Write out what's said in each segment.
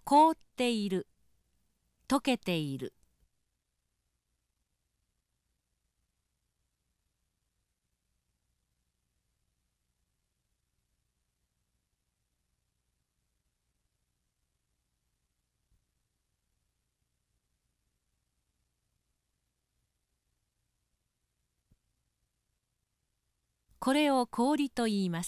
凍っている、溶けている。これを氷と言います。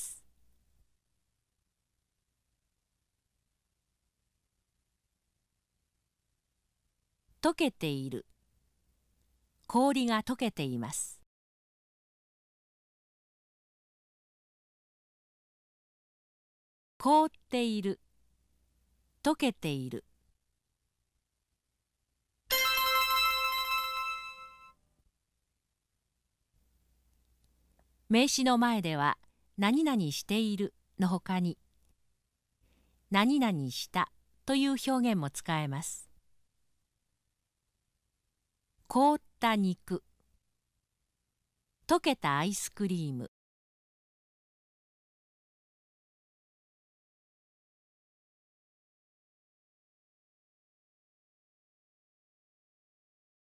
溶けている。氷が溶けています。凍っている。溶けている。名詞の前では何々しているのほかに何々したという表現も使えます。凍った肉、溶けたアイスクリーム、